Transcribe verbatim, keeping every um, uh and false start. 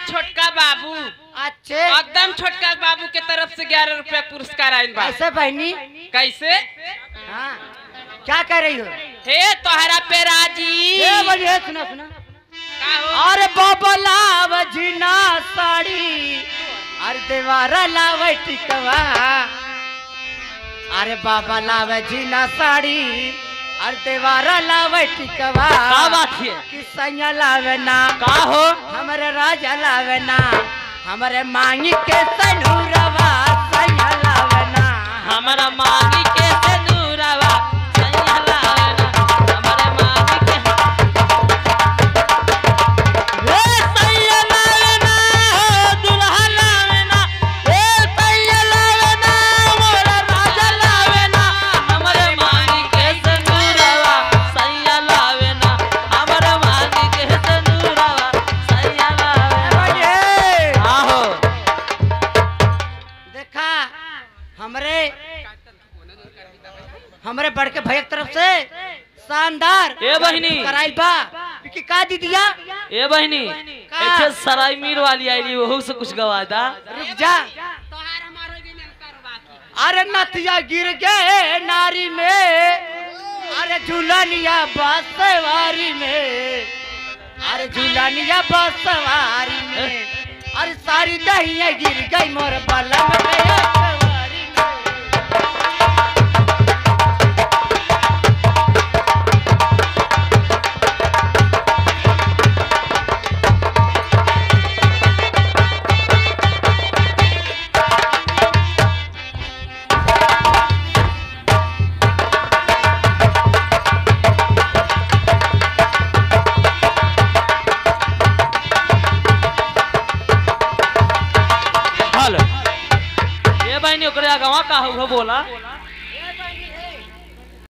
छोटका बाबू। अच्छे एकदम छोटका बाबू के तरफ से ग्यारह रुपया पुरस्कार आयल बा। कैसे बहनी? कैसे? हाँ क्या कह रही हो? हे तोहरा पे राजी। ए बलिए सुना सुना। का हो? अरे बाबा लाव जीना साड़ी, अरे देवारा लाव टिकवा। अरे बाबा लाव जीना साड़ी, अरे देवारा लाव टिकवा। का बात है? कि सैया लावे ना। का हो? हमारे राजा लावे ना, हमारे मांगी के सनूरवा सैया लावे ना। हमारा मांगी के सनूरवा सैया लावे ना। हमारे मांगी के ए सैया लावे ना, दुल्हा लावे ना। ए सैया लावे ना, मोरा राजा लावे ना। हमारे मांगी के सनूरवा सैया लावे ना। हमारे मांगी के सनूरवा सैया लावे ना। आहो देखा हमरे हमरे बड़ के भैया तरफ से शानदार ए बहिनी कराइल बा कि का दीदिया। ए बहिनी ऐसे सराय मीर वाली आईली वहू से कुछ गवा दा। रुक जा। अरे नथिया गिर गए नारी में, अरे झूलनिया बसवारी में, अरे झूलनिया बसवारी में, अरे सारी दहिया गिर गई मोर बलम में अखबारी में। ये बहनी ओकरे आगवा का हो बोला।